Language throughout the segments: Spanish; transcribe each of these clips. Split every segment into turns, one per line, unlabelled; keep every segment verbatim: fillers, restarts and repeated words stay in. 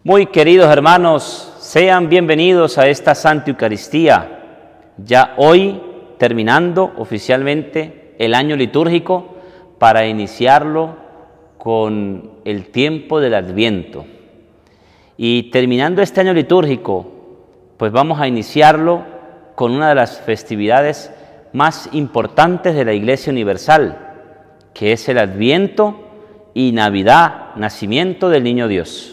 Muy queridos hermanos, sean bienvenidos a esta Santa Eucaristía, ya hoy terminando oficialmente el año litúrgico para iniciarlo con el tiempo del Adviento. Y terminando este año litúrgico, pues vamos a iniciarlo con una de las festividades más importantes de la Iglesia Universal, que es el Adviento y Navidad, nacimiento del Niño Dios.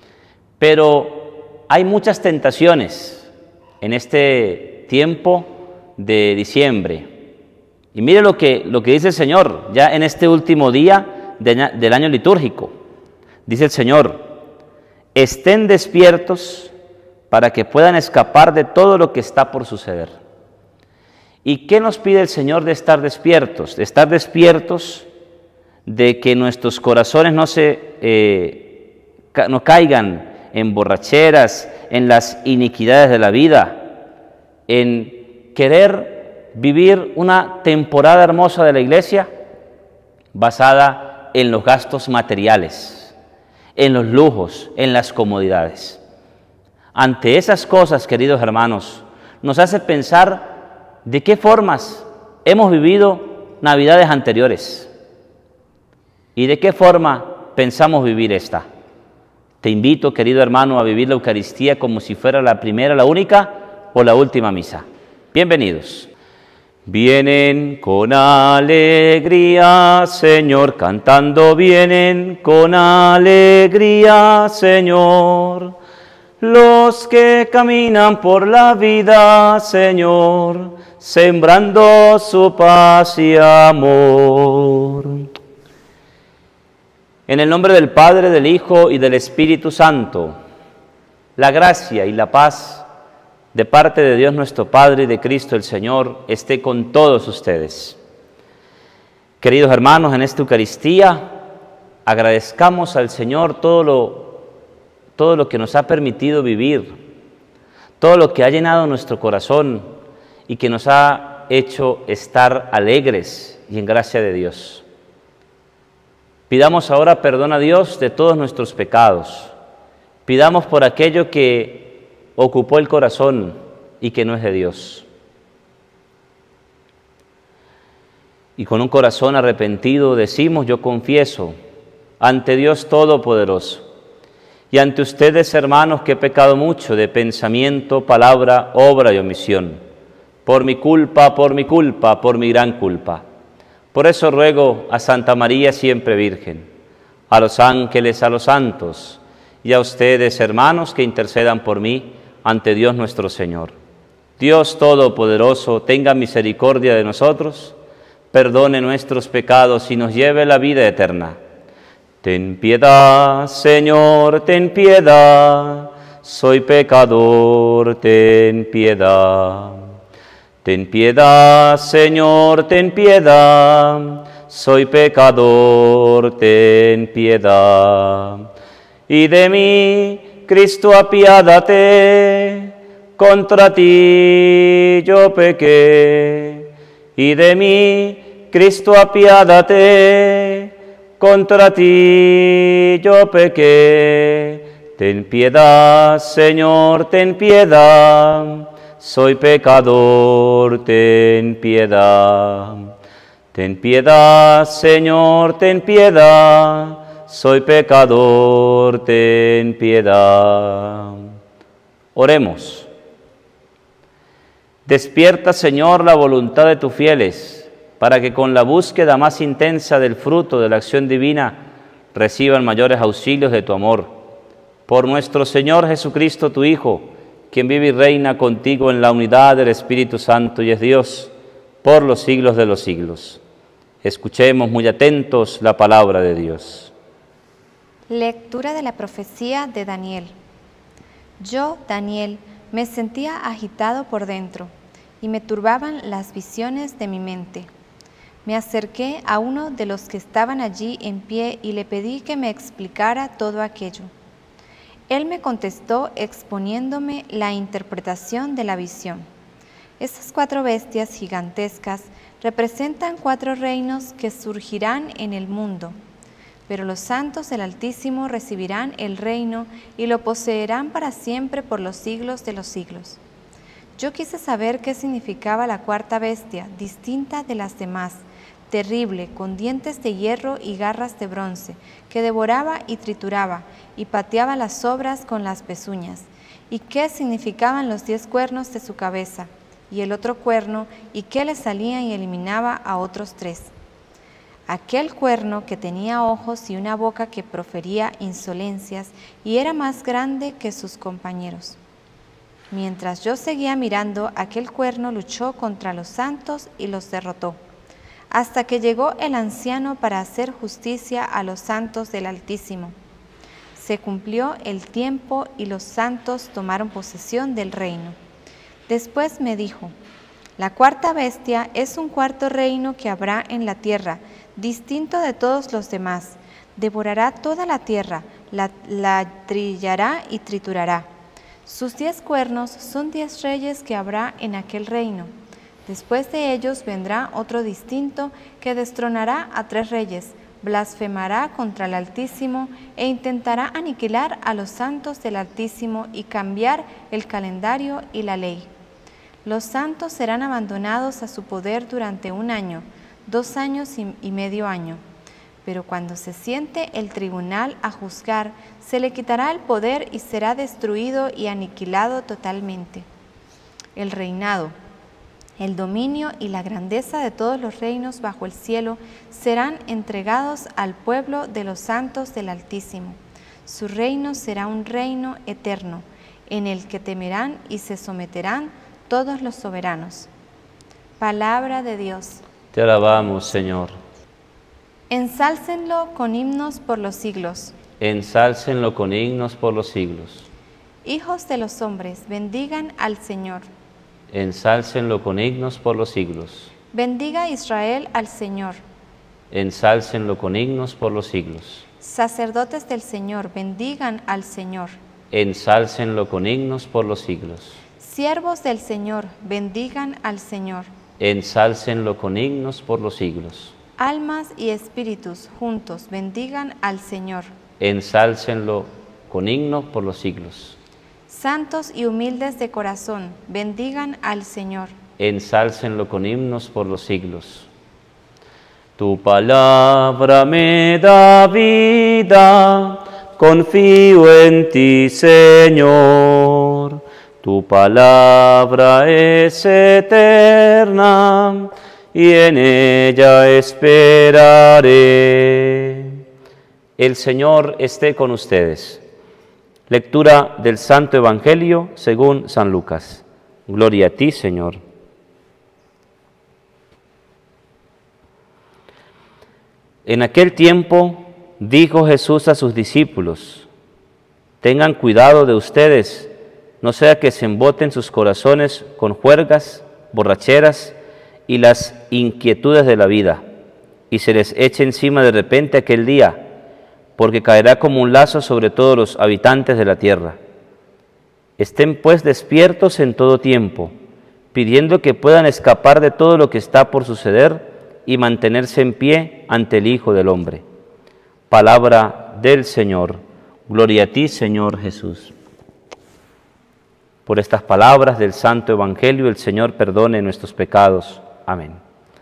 Pero hay muchas tentaciones en este tiempo de diciembre. Y mire lo que, lo que dice el Señor, ya en este último día de, del año litúrgico. Dice el Señor: estén despiertos para que puedan escapar de todo lo que está por suceder. ¿Y qué nos pide el Señor de estar despiertos? De estar despiertos de que nuestros corazones no se eh, ca no caigan en borracheras, en las iniquidades de la vida, en querer vivir una temporada hermosa de la Iglesia basada en los gastos materiales, en los lujos, en las comodidades. Ante esas cosas, queridos hermanos, nos hace pensar de qué formas hemos vivido Navidades anteriores y de qué forma pensamos vivir esta. Te invito, querido hermano, a vivir la Eucaristía como si fuera la primera, la única o la última misa. Bienvenidos. Vienen con alegría, Señor, cantando vienen con alegría, Señor. Los que caminan por la vida, Señor, sembrando su paz y amor. En el nombre del Padre, del Hijo y del Espíritu Santo, la gracia y la paz de parte de Dios nuestro Padre y de Cristo el Señor esté con todos ustedes. Queridos hermanos, en esta Eucaristía agradezcamos al Señor todo lo, todo lo que nos ha permitido vivir, todo lo que ha llenado nuestro corazón y que nos ha hecho estar alegres y en gracia de Dios. Pidamos ahora perdón a Dios de todos nuestros pecados. Pidamos por aquello que ocupó el corazón y que no es de Dios. Y con un corazón arrepentido decimos: yo confieso ante Dios Todopoderoso y ante ustedes, hermanos, que he pecado mucho de pensamiento, palabra, obra y omisión. Por mi culpa, por mi culpa, por mi gran culpa. Por eso ruego a Santa María siempre Virgen, a los ángeles, a los santos, y a ustedes, hermanos, que intercedan por mí ante Dios nuestro Señor. Dios Todopoderoso, tenga misericordia de nosotros, perdone nuestros pecados y nos lleve a la vida eterna. Ten piedad, Señor, ten piedad, soy pecador, ten piedad. Ten piedad, Señor, ten piedad, soy pecador, ten piedad. Y de mí, Cristo, apiádate, contra ti yo pequé. Y de mí, Cristo, apiádate, contra ti yo pequé. Ten piedad, Señor, ten piedad, soy pecador, ten piedad. Ten piedad, Señor, ten piedad, soy pecador, ten piedad. Oremos. Despierta, Señor, la voluntad de tus fieles, para que con la búsqueda más intensa del fruto de la acción divina reciban mayores auxilios de tu amor. Por nuestro Señor Jesucristo, tu Hijo, quien vive y reina contigo en la unidad del Espíritu Santo y es Dios por los siglos de los siglos. Escuchemos muy atentos la palabra de Dios.
Lectura de la profecía de Daniel. Yo, Daniel, me sentía agitado por dentro y me turbaban las visiones de mi mente. Me acerqué a uno de los que estaban allí en pie y le pedí que me explicara todo aquello. Él me contestó exponiéndome la interpretación de la visión. Estas cuatro bestias gigantescas representan cuatro reinos que surgirán en el mundo. pero los santos del Altísimo recibirán el reino y lo poseerán para siempre por los siglos de los siglos. Yo quise saber qué significaba la cuarta bestia, distinta de las demás, terrible, con dientes de hierro y garras de bronce, que devoraba y trituraba, y pateaba las sobras con las pezuñas. ¿Y qué significaban los diez cuernos de su cabeza? Y el otro cuerno, y qué le salía y eliminaba a otros tres. Aquel cuerno que tenía ojos y una boca que profería insolencias, y era más grande que sus compañeros. Mientras yo seguía mirando, aquel cuerno luchó contra los santos y los derrotó, hasta que llegó el anciano para hacer justicia a los santos del Altísimo. Se cumplió el tiempo y los santos tomaron posesión del reino. Después me dijo, la cuarta bestia es un cuarto reino que habrá en la tierra, distinto de todos los demás. Devorará toda la tierra, la, la trillará y triturará. Sus diez cuernos son diez reyes que habrá en aquel reino. Después de ellos vendrá otro distinto que destronará a tres reyes, blasfemará contra el Altísimo e intentará aniquilar a los santos del Altísimo y cambiar el calendario y la ley. Los santos serán abandonados a su poder durante un año, dos años y, y medio año. Pero cuando se siente el tribunal a juzgar, se le quitará el poder y será destruido y aniquilado totalmente. El reinado, el dominio y la grandeza de todos los reinos bajo el cielo serán entregados al pueblo de los santos del Altísimo. Su reino será un reino eterno, en el que temerán y se someterán todos los soberanos. Palabra de Dios.
Te alabamos, Señor.
Ensálcenlo con himnos por los siglos.
Ensálcenlo con himnos por los siglos.
Hijos de los hombres, bendigan al Señor.
Ensálcenlo con himnos por los siglos.
Bendiga Israel al Señor.
Ensálcenlo con himnos por los siglos.
Sacerdotes del Señor, bendigan al Señor.
Ensálcenlo con himnos por los siglos.
Siervos del Señor, bendigan al Señor.
Ensálcenlo con himnos por los siglos.
Almas y espíritus juntos, bendigan al Señor.
Ensálcenlo con himnos por los siglos.
Santos y humildes de corazón, bendigan al Señor.
Ensálcenlo con himnos por los siglos. Tu palabra me da vida, confío en ti, Señor. Tu palabra es eterna, y en ella esperaré. El Señor esté con ustedes. Lectura del Santo Evangelio según San Lucas. Gloria a ti, Señor. En aquel tiempo dijo Jesús a sus discípulos: tengan cuidado de ustedes, no sea que se emboten sus corazones con juergas, borracheras y las inquietudes de la vida, y se les eche encima de repente aquel día, porque caerá como un lazo sobre todos los habitantes de la tierra. Estén pues despiertos en todo tiempo, pidiendo que puedan escapar de todo lo que está por suceder y mantenerse en pie ante el Hijo del Hombre. Palabra del Señor. Gloria a ti, Señor Jesús. Por estas palabras del Santo Evangelio, el Señor perdone nuestros pecados. Amén.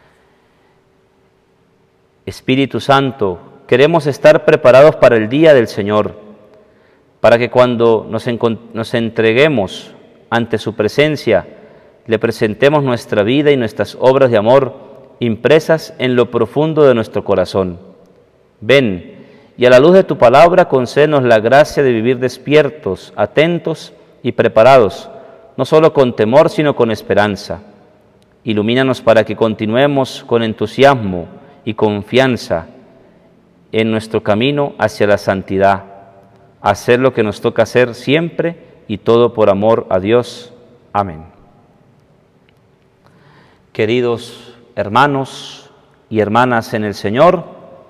Espíritu Santo, queremos estar preparados para el día del Señor, para que cuando nos, nos entreguemos ante su presencia, le presentemos nuestra vida y nuestras obras de amor impresas en lo profundo de nuestro corazón. Ven, y a la luz de tu palabra concédenos la gracia de vivir despiertos, atentos y preparados, no solo con temor, sino con esperanza. Ilumínanos para que continuemos con entusiasmo y confianza en nuestro camino hacia la santidad, hacer lo que nos toca hacer siempre y todo por amor a Dios. Amén. Queridos hermanos y hermanas en el Señor,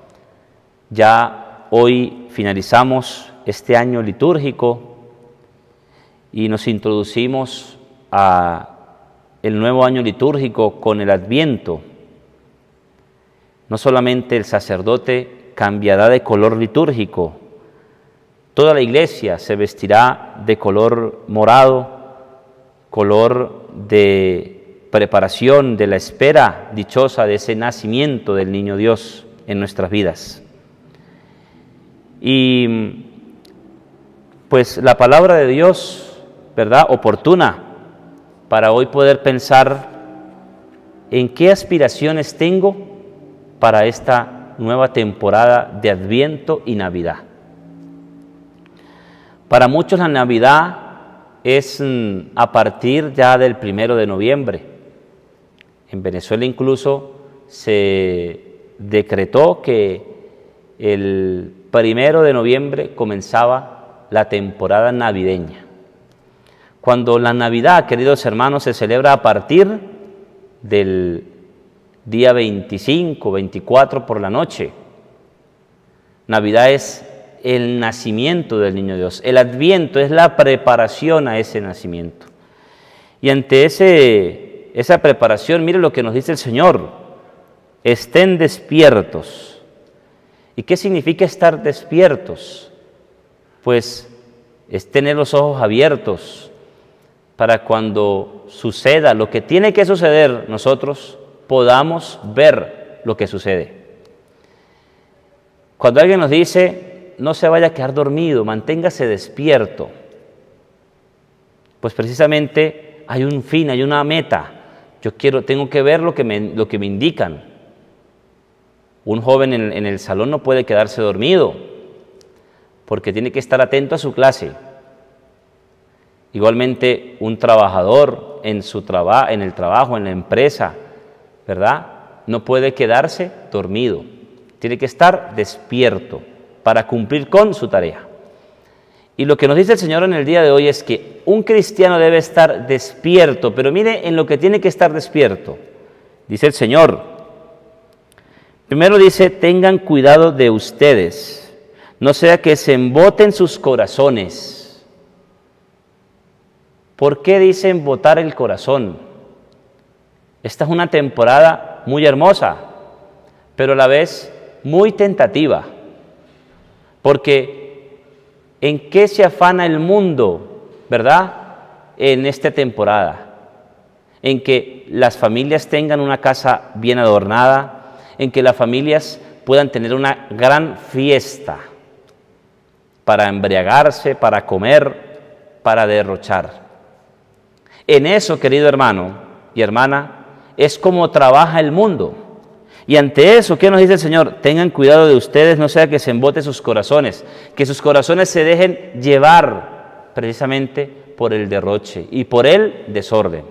ya hoy finalizamos este año litúrgico y nos introducimos a el nuevo año litúrgico con el Adviento. No solamente el sacerdote cambiará de color litúrgico. Toda la iglesia se vestirá de color morado, color de preparación, de la espera dichosa de ese nacimiento del niño Dios en nuestras vidas. Y pues la palabra de Dios, ¿verdad?, oportuna para hoy poder pensar en qué aspiraciones tengo para esta nueva temporada de Adviento y Navidad. Para muchos la Navidad es a partir ya del primero de noviembre. En Venezuela incluso se decretó que el primero de noviembre comenzaba la temporada navideña. Cuando la Navidad, queridos hermanos, se celebra a partir del día veinticinco, veinticuatro por la noche. Navidad es el nacimiento del niño Dios. El Adviento es la preparación a ese nacimiento. Y ante ese, esa preparación, mire lo que nos dice el Señor: estén despiertos. ¿Y qué significa estar despiertos? Pues es tener los ojos abiertos para cuando suceda lo que tiene que suceder, nosotros podamos ver lo que sucede. Cuando alguien nos dice, no se vaya a quedar dormido, manténgase despierto, pues precisamente hay un fin, hay una meta. Yo quiero, tengo que ver lo que me, lo que me indican. Un joven en, en el salón no puede quedarse dormido, porque tiene que estar atento a su clase. Igualmente, un trabajador en, su traba, en el trabajo, en la empresa, ¿verdad?, no puede quedarse dormido. Tiene que estar despierto para cumplir con su tarea. Y lo que nos dice el Señor en el día de hoy es que un cristiano debe estar despierto, pero mire en lo que tiene que estar despierto. Dice el Señor, primero dice, tengan cuidado de ustedes, no sea que se emboten sus corazones. ¿Por qué dice embotar el corazón? Esta es una temporada muy hermosa, pero a la vez muy tentativa, porque ¿en qué se afana el mundo, verdad?, en esta temporada? En que las familias tengan una casa bien adornada, en que las familias puedan tener una gran fiesta para embriagarse, para comer, para derrochar. En eso, querido hermano y hermana, es como trabaja el mundo. Y ante eso, ¿qué nos dice el Señor? Tengan cuidado de ustedes, no sea que se emboten sus corazones, que sus corazones se dejen llevar precisamente por el derroche y por el desorden.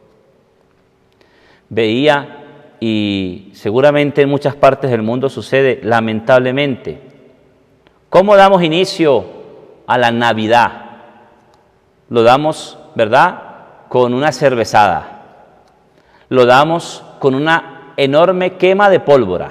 Veía, y seguramente en muchas partes del mundo sucede, lamentablemente, ¿cómo damos inicio a la Navidad? Lo damos, ¿verdad?, con una cervezada. Lo damos con una enorme quema de pólvora.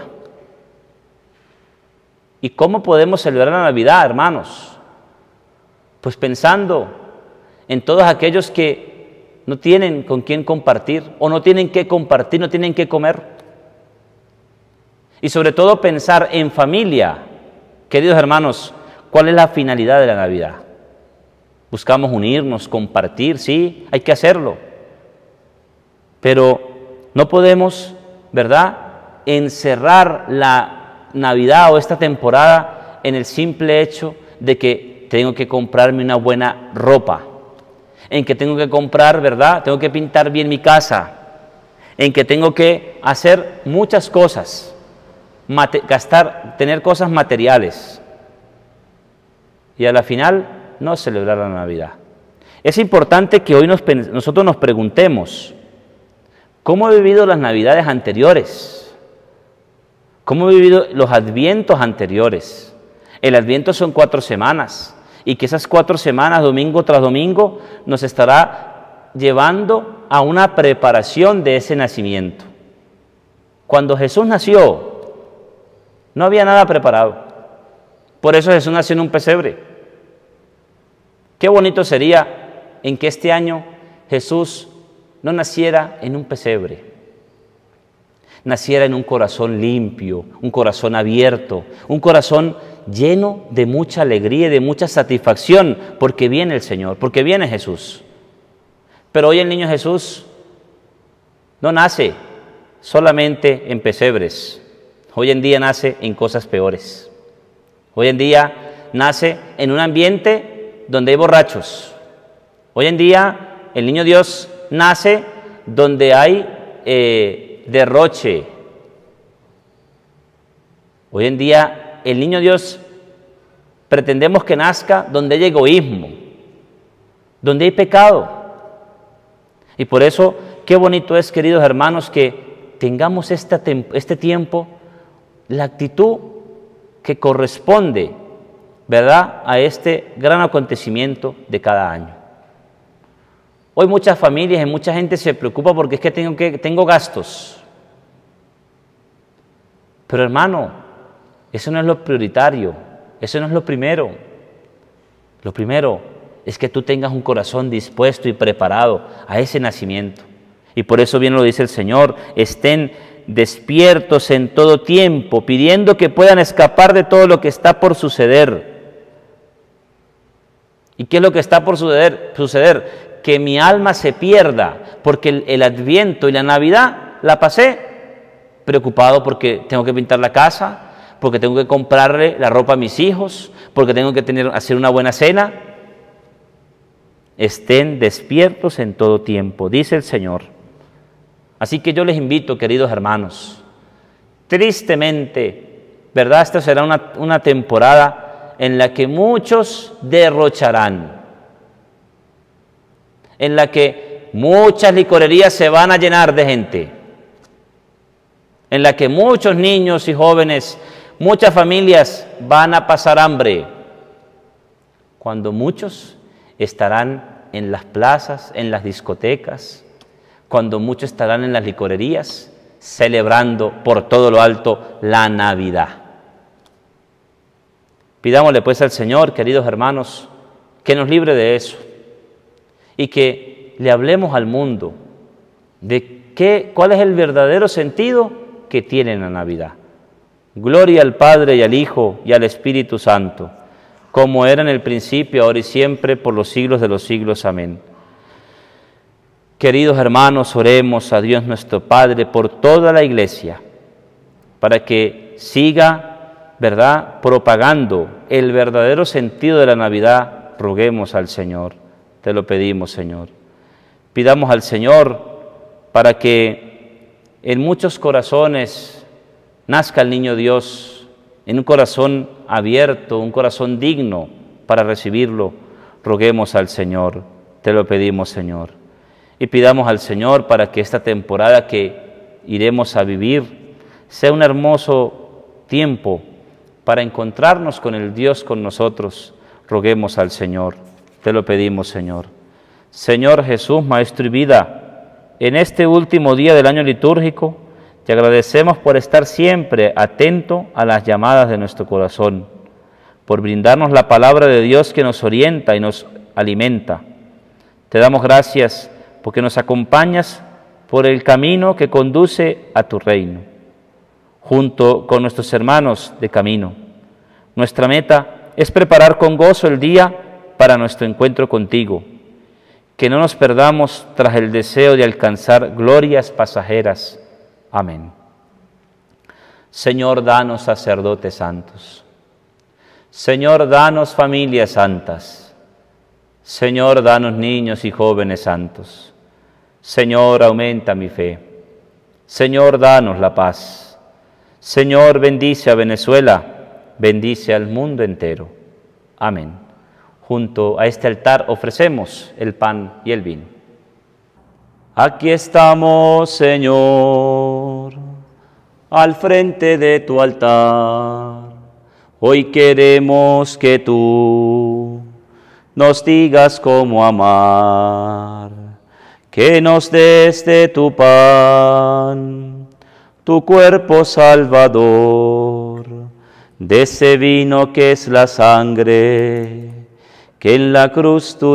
¿Y cómo podemos celebrar la Navidad, hermanos? Pues pensando en todos aquellos que no tienen con quién compartir, o no tienen qué compartir, no tienen qué comer. Y sobre todo pensar en familia. Queridos hermanos, ¿cuál es la finalidad de la Navidad? Buscamos unirnos, compartir, sí, hay que hacerlo. Pero no podemos, ¿verdad?, encerrar la Navidad o esta temporada en el simple hecho de que tengo que comprarme una buena ropa, en que tengo que comprar, ¿verdad?, tengo que pintar bien mi casa, en que tengo que hacer muchas cosas, gastar, tener cosas materiales. Y a la final, no celebrar la Navidad. Es importante que hoy nos, nosotros nos preguntemos, ¿cómo he vivido las Navidades anteriores? ¿Cómo he vivido los Advientos anteriores? El Adviento son cuatro semanas, y que esas cuatro semanas, domingo tras domingo, nos estará llevando a una preparación de ese nacimiento. Cuando Jesús nació, no había nada preparado. Por eso Jesús nació en un pesebre. Qué bonito sería en que este año Jesús no naciera en un pesebre, naciera en un corazón limpio, un corazón abierto, un corazón lleno de mucha alegría y de mucha satisfacción, porque viene el Señor, porque viene Jesús. Pero hoy el niño Jesús no nace solamente en pesebres. Hoy en día nace en cosas peores. Hoy en día nace en un ambiente donde hay borrachos. Hoy en día el niño Dios nace donde hay eh, derroche. Hoy en día el niño Dios pretendemos que nazca donde hay egoísmo, donde hay pecado. Y por eso, qué bonito es, queridos hermanos, que tengamos este, este tiempo, la actitud que corresponde, ¿verdad?, a este gran acontecimiento de cada año. Hoy muchas familias y mucha gente se preocupa porque es que tengo, que, tengo gastos. Pero hermano, eso no es lo prioritario, eso no es lo primero. Lo primero es que tú tengas un corazón dispuesto y preparado a ese nacimiento. Y por eso bien lo dice el Señor, estén despiertos en todo tiempo, pidiendo que puedan escapar de todo lo que está por suceder. ¿Y qué es lo que está por suceder? suceder? Que mi alma se pierda, porque el, el Adviento y la Navidad la pasé preocupado porque tengo que pintar la casa, porque tengo que comprarle la ropa a mis hijos, porque tengo que tener, hacer una buena cena. Estén despiertos en todo tiempo, dice el Señor. Así que yo les invito, queridos hermanos, tristemente, ¿verdad? Esta será una, una temporada en la que muchos derrocharán, en la que muchas licorerías se van a llenar de gente, en la que muchos niños y jóvenes, muchas familias van a pasar hambre, cuando muchos estarán en las plazas, en las discotecas, cuando muchos estarán en las licorerías, celebrando por todo lo alto la Navidad. Pidámosle pues al Señor, queridos hermanos, que nos libre de eso y que le hablemos al mundo de qué, cuál es el verdadero sentido que tiene la Navidad. Gloria al Padre y al Hijo y al Espíritu Santo, como era en el principio, ahora y siempre, por los siglos de los siglos. Amén. Queridos hermanos, oremos a Dios nuestro Padre por toda la Iglesia, para que siga, ¿verdad?, propagando el verdadero sentido de la Navidad. Roguemos al Señor, te lo pedimos, Señor. Pidamos al Señor para que en muchos corazones nazca el niño Dios, en un corazón abierto, un corazón digno para recibirlo. Roguemos al Señor, te lo pedimos, Señor. Y pidamos al Señor para que esta temporada que iremos a vivir sea un hermoso tiempo para encontrarnos con el Dios con nosotros. Roguemos al Señor, te lo pedimos, Señor. Señor Jesús, Maestro y vida, en este último día del año litúrgico, te agradecemos por estar siempre atento a las llamadas de nuestro corazón, por brindarnos la palabra de Dios que nos orienta y nos alimenta. Te damos gracias porque nos acompañas por el camino que conduce a tu reino, junto con nuestros hermanos de camino. Nuestra meta es preparar con gozo el día para nuestro encuentro contigo, que no nos perdamos tras el deseo de alcanzar glorias pasajeras. Amén. Señor, danos sacerdotes santos. Señor, danos familias santas. Señor, danos niños y jóvenes santos. Señor, aumenta mi fe. Señor, danos la paz. Señor, bendice a Venezuela, bendice al mundo entero. Amén. Junto a este altar ofrecemos el pan y el vino. Aquí estamos, Señor, al frente de tu altar. Hoy queremos que tú nos digas cómo amar, que nos des de tu pan, tu cuerpo salvador, de ese vino que es la sangre, que en la cruz tú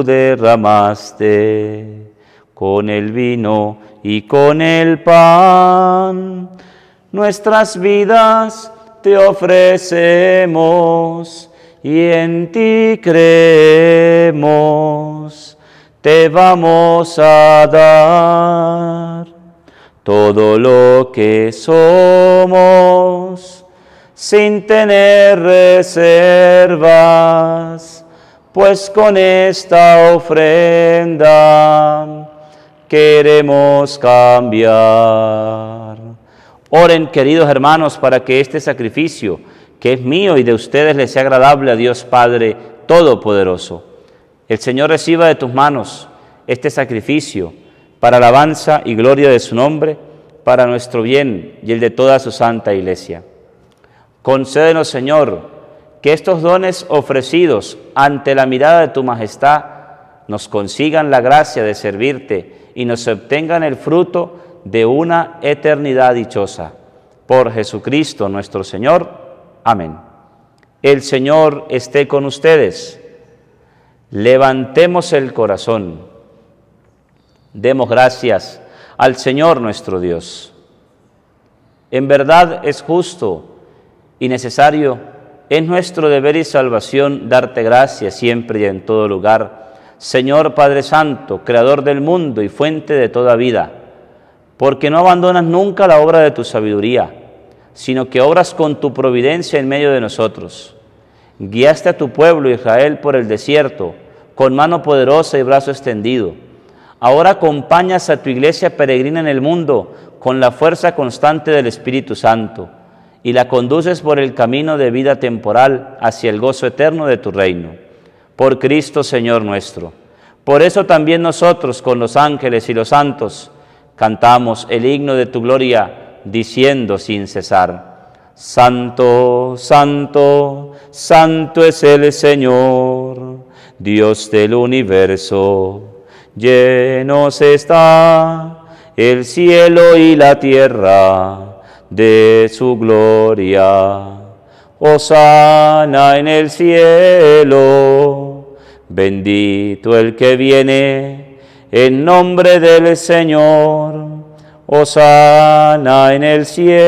derramaste, con el vino y con el pan, nuestras vidas te ofrecemos y en ti creemos. Te vamos a dar todo lo que somos, sin tener reservas, pues con esta ofrenda queremos cambiar. Oren, queridos hermanos, para que este sacrificio, que es mío y de ustedes, les sea agradable a Dios Padre Todopoderoso. El Señor reciba de tus manos este sacrificio para alabanza y gloria de su nombre, para nuestro bien y el de toda su santa Iglesia. Concédenos, Señor, que estos dones ofrecidos ante la mirada de tu majestad nos consigan la gracia de servirte y nos obtengan el fruto de una eternidad dichosa. Por Jesucristo nuestro Señor. Amén. El Señor esté con ustedes. Levantemos el corazón. Demos gracias al Señor nuestro Dios. En verdad es justo y necesario, es nuestro deber y salvación darte gracias siempre y en todo lugar, Señor Padre Santo, Creador del mundo y fuente de toda vida, porque no abandonas nunca la obra de tu sabiduría, sino que obras con tu providencia en medio de nosotros. Guiaste a tu pueblo Israel por el desierto, con mano poderosa y brazo extendido. Ahora acompañas a tu iglesia peregrina en el mundo con la fuerza constante del Espíritu Santo y la conduces por el camino de vida temporal hacia el gozo eterno de tu reino. Por Cristo Señor nuestro. Por eso también nosotros con los ángeles y los santos cantamos el himno de tu gloria diciendo sin cesar: Santo, Santo, Santo es el Señor, Dios del universo. Llenos está el cielo y la tierra de su gloria. Hosana en el cielo, bendito el que viene en nombre del Señor. Hosana en el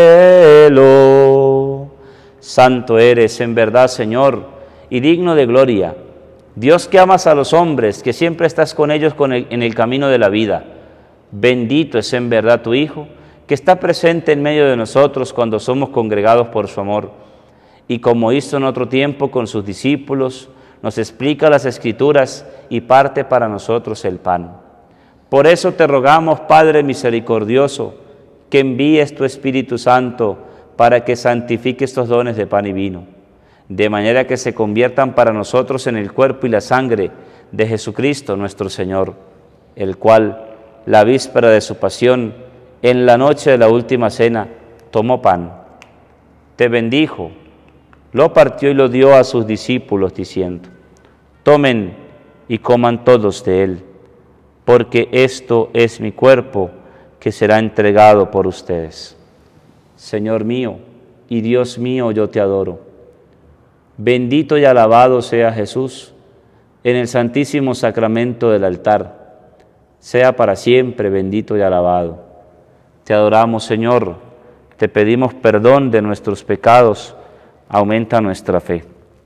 cielo. Santo eres en verdad, Señor, y digno de gloria. Dios que amas a los hombres, que siempre estás con ellos con el, en el camino de la vida. Bendito es en verdad tu Hijo, que está presente en medio de nosotros cuando somos congregados por su amor. Y como hizo en otro tiempo con sus discípulos, nos explica las Escrituras y parte para nosotros el pan. Por eso te rogamos, Padre misericordioso, que envíes tu Espíritu Santo para que santifique estos dones de pan y vino, de manera que se conviertan para nosotros en el cuerpo y la sangre de Jesucristo nuestro Señor, el cual, la víspera de su pasión, en la noche de la última cena, tomó pan, te bendijo, lo partió y lo dio a sus discípulos, diciendo: tomen y coman todos de él, porque esto es mi cuerpo que será entregado por ustedes. Señor mío y Dios mío, yo te adoro. Bendito y alabado sea Jesús en el santísimo sacramento del altar. Sea para siempre bendito y alabado. Te adoramos, Señor. Te pedimos perdón de nuestros pecados. Aumenta nuestra fe.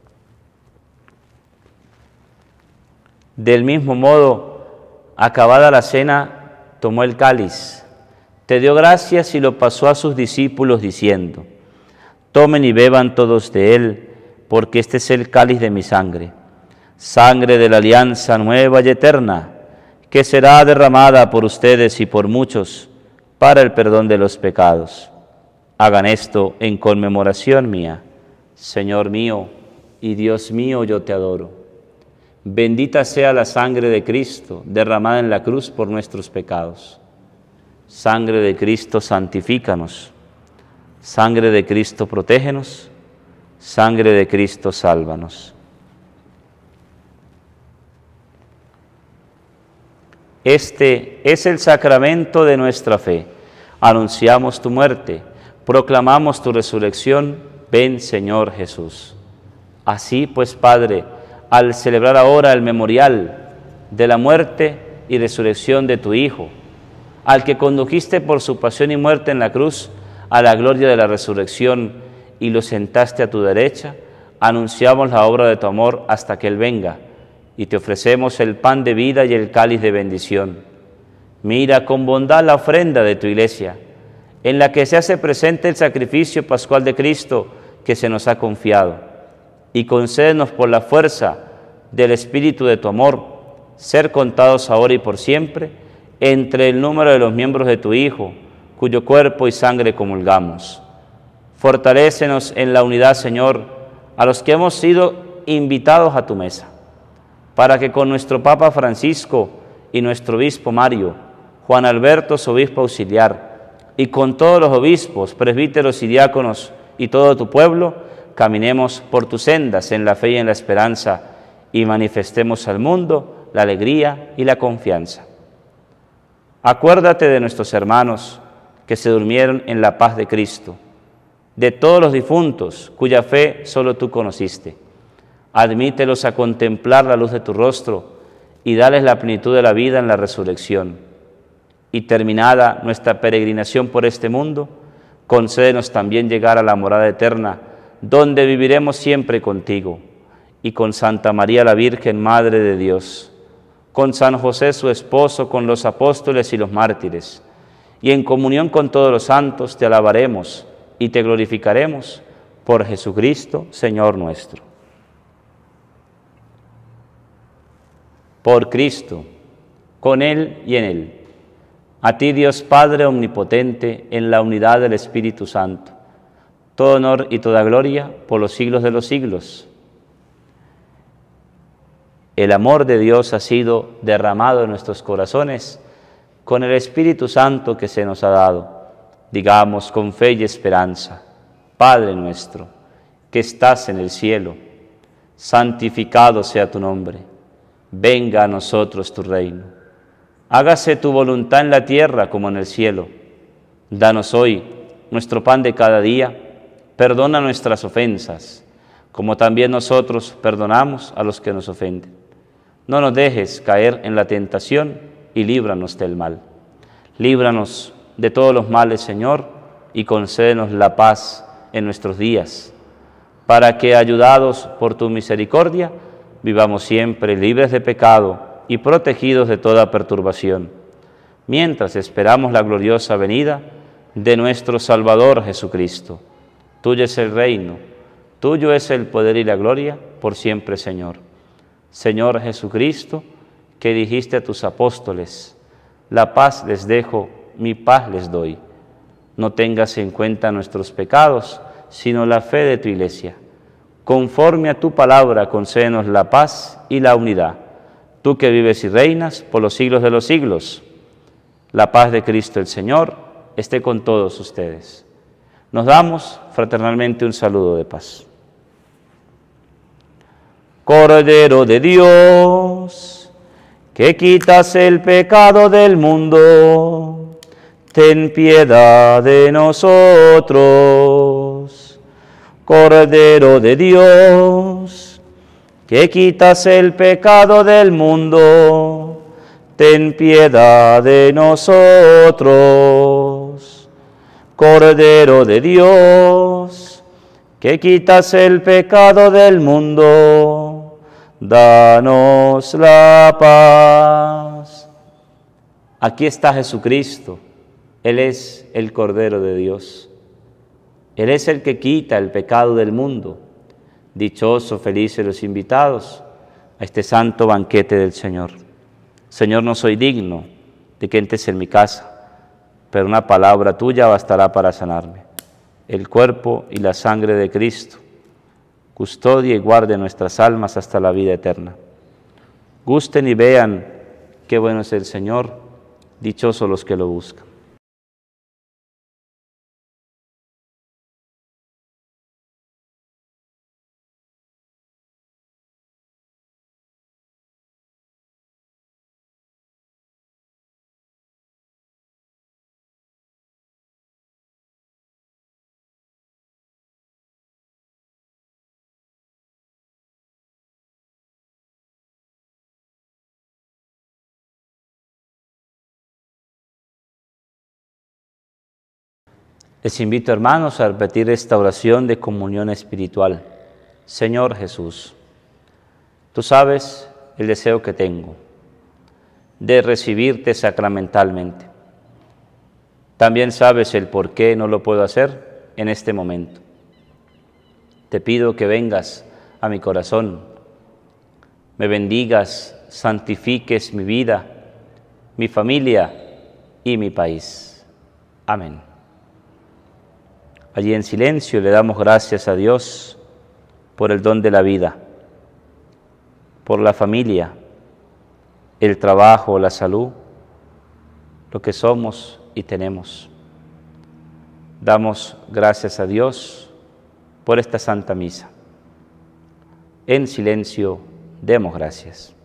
Del mismo modo, acabada la cena, tomó el cáliz, te dio gracias y lo pasó a sus discípulos diciendo: tomen y beban todos de él, porque este es el cáliz de mi sangre, sangre de la alianza nueva y eterna, que será derramada por ustedes y por muchos para el perdón de los pecados. Hagan esto en conmemoración mía. Señor mío y Dios mío, yo te adoro. Bendita sea la sangre de Cristo derramada en la cruz por nuestros pecados. Sangre de Cristo, santifícanos. Sangre de Cristo, protégenos. Sangre de Cristo, sálvanos. Este es el sacramento de nuestra fe. Anunciamos tu muerte, proclamamos tu resurrección. Ven, Señor Jesús. Así pues, Padre, al celebrar ahora el memorial de la muerte y resurrección de tu Hijo, al que condujiste por su pasión y muerte en la cruz a la gloria de la resurrección y lo sentaste a tu derecha, anunciamos la obra de tu amor hasta que Él venga, y te ofrecemos el pan de vida y el cáliz de bendición. Mira con bondad la ofrenda de tu iglesia, en la que se hace presente el sacrificio pascual de Cristo que se nos ha confiado, y concédenos por la fuerza del Espíritu de tu amor, ser contados ahora y por siempre entre el número de los miembros de tu Hijo, cuyo cuerpo y sangre comulgamos. Fortalécenos en la unidad, Señor, a los que hemos sido invitados a tu mesa, para que con nuestro Papa Francisco y nuestro Obispo Mario, Juan Alberto, su Obispo Auxiliar, y con todos los obispos, presbíteros y diáconos y todo tu pueblo, caminemos por tus sendas en la fe y en la esperanza, y manifestemos al mundo la alegría y la confianza. Acuérdate de nuestros hermanos que se durmieron en la paz de Cristo, de todos los difuntos cuya fe solo tú conociste. Admítelos a contemplar la luz de tu rostro y dales la plenitud de la vida en la resurrección. Y terminada nuestra peregrinación por este mundo, concédenos también llegar a la morada eterna, donde viviremos siempre contigo, y con Santa María la Virgen, Madre de Dios, con San José su esposo, con los apóstoles y los mártires, y en comunión con todos los santos te alabaremos y te glorificaremos por Jesucristo, Señor nuestro. Por Cristo, con Él y en Él. A ti, Dios Padre omnipotente, en la unidad del Espíritu Santo, todo honor y toda gloria por los siglos de los siglos. El amor de Dios ha sido derramado en nuestros corazones con el Espíritu Santo que se nos ha dado. Digamos con fe y esperanza: Padre nuestro, que estás en el cielo, santificado sea tu nombre. Venga a nosotros tu reino. Hágase tu voluntad en la tierra como en el cielo. Danos hoy nuestro pan de cada día. Perdona nuestras ofensas, como también nosotros perdonamos a los que nos ofenden. No nos dejes caer en la tentación y líbranos del mal. Líbranos de todos los males, Señor, y concédenos la paz en nuestros días, para que, ayudados por tu misericordia, vivamos siempre libres de pecado y protegidos de toda perturbación, mientras esperamos la gloriosa venida de nuestro Salvador Jesucristo. Tuyo es el reino, tuyo es el poder y la gloria, por siempre, Señor. Señor Jesucristo, que dijiste a tus apóstoles: la paz les dejo, mi paz les doy. No tengas en cuenta nuestros pecados, sino la fe de tu Iglesia. Conforme a tu palabra, concédenos la paz y la unidad. Tú que vives y reinas por los siglos de los siglos. La paz de Cristo el Señor esté con todos ustedes. Nos damos fraternalmente un saludo de paz. Cordero de Dios, que quitas el pecado del mundo, ten piedad de nosotros. Cordero de Dios, que quitas el pecado del mundo, ten piedad de nosotros. Cordero de Dios, que quitas el pecado del mundo, danos la paz. Aquí está Jesucristo, Él es el Cordero de Dios. Él es el que quita el pecado del mundo. Dichosos, felices los invitados a este santo banquete del Señor. Señor, no soy digno de que entres en mi casa, pero una palabra tuya bastará para sanarme. El cuerpo y la sangre de Cristo custodia y guarde nuestras almas hasta la vida eterna. Gusten y vean qué bueno es el Señor, dichosos los que lo buscan. Les invito, hermanos, a repetir esta oración de comunión espiritual. Señor Jesús, tú sabes el deseo que tengo de recibirte sacramentalmente. También sabes el por qué no lo puedo hacer en este momento. Te pido que vengas a mi corazón, me bendigas, santifiques mi vida, mi familia y mi país. Amén. Allí en silencio le damos gracias a Dios por el don de la vida, por la familia, el trabajo, la salud, lo que somos y tenemos. Damos gracias a Dios por esta Santa Misa. En silencio demos gracias.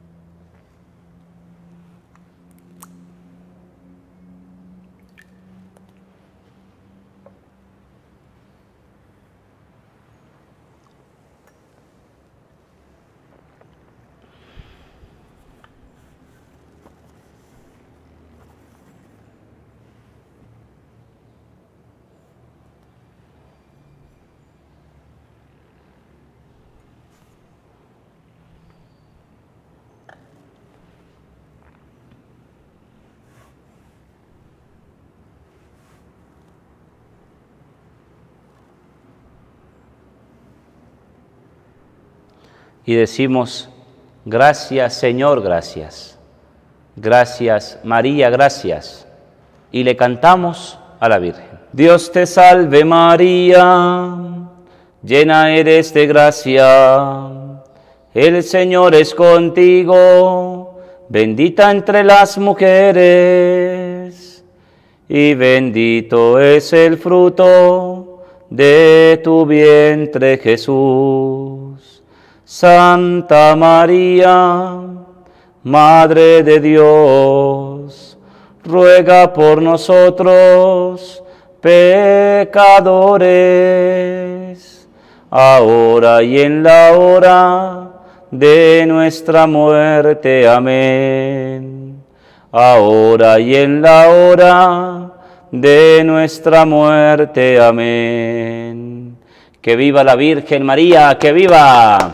Y decimos, gracias Señor, gracias. Gracias María, gracias. Y le cantamos a la Virgen. Dios te salve María, llena eres de gracia. El Señor es contigo, bendita entre las mujeres. Y bendito es el fruto de tu vientre Jesús. Santa María, Madre de Dios, ruega por nosotros, pecadores, ahora y en la hora de nuestra muerte. Amén. Ahora y en la hora de nuestra muerte. Amén. Que viva la Virgen María, que viva.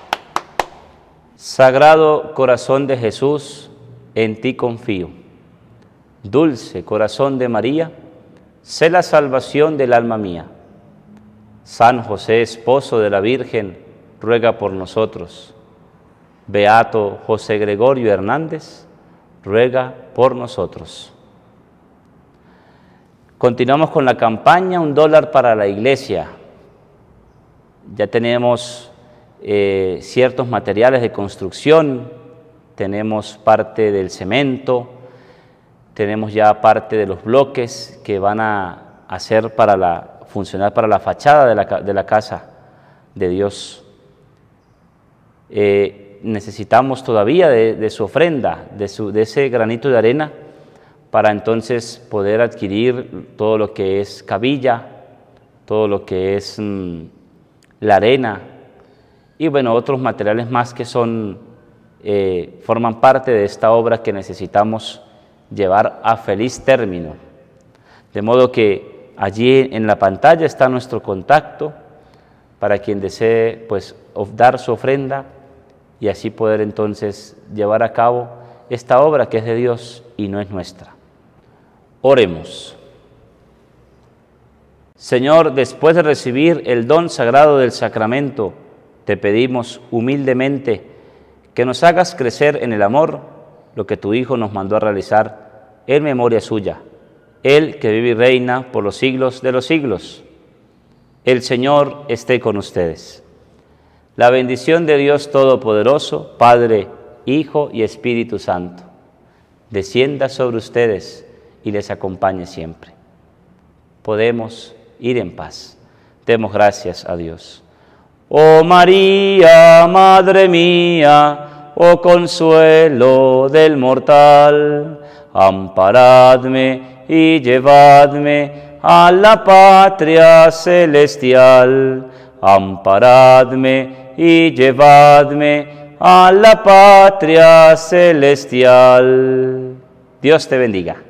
Sagrado Corazón de Jesús, en ti confío. Dulce Corazón de María, sé la salvación del alma mía. San José, esposo de la Virgen, ruega por nosotros. Beato José Gregorio Hernández, ruega por nosotros. Continuamos con la campaña Un dólar para la Iglesia. Ya tenemos Eh, ciertos materiales de construcción, tenemos parte del cemento, tenemos ya parte de los bloques que van a hacer para la, funcionar para la fachada de la, de la casa de Dios. Eh, necesitamos todavía de, de su ofrenda, de, su, de ese granito de arena, para entonces poder adquirir todo lo que es cabilla, todo lo que es mmm, la arena, y bueno, otros materiales más que son, eh, forman parte de esta obra que necesitamos llevar a feliz término. De modo que allí en la pantalla está nuestro contacto para quien desee pues, dar su ofrenda y así poder entonces llevar a cabo esta obra que es de Dios y no es nuestra. Oremos. Señor, después de recibir el don sagrado del sacramento, te pedimos humildemente que nos hagas crecer en el amor lo que tu Hijo nos mandó a realizar en memoria suya, Él que vive y reina por los siglos de los siglos. El Señor esté con ustedes. La bendición de Dios Todopoderoso, Padre, Hijo y Espíritu Santo, descienda sobre ustedes y les acompañe siempre. Podemos ir en paz. Demos gracias a Dios. Oh María, Madre mía, oh consuelo del mortal, amparadme y llevadme a la patria celestial. Amparadme y llevadme a la patria celestial. Dios te bendiga.